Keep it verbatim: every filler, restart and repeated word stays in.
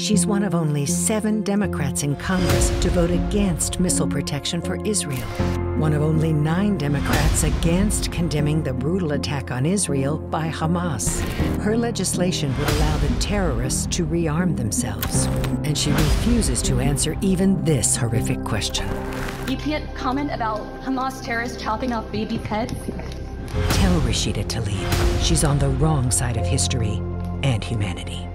She's one of only seven Democrats in Congress to vote against missile protection for Israel. One of only nine Democrats against condemning the brutal attack on Israel by Hamas. Her legislation would allow the terrorists to rearm themselves. And she refuses to answer even this horrific question. You can't comment about Hamas terrorists chopping off babies' heads? Tell Rashida Tlaib she's on the wrong side of history and humanity.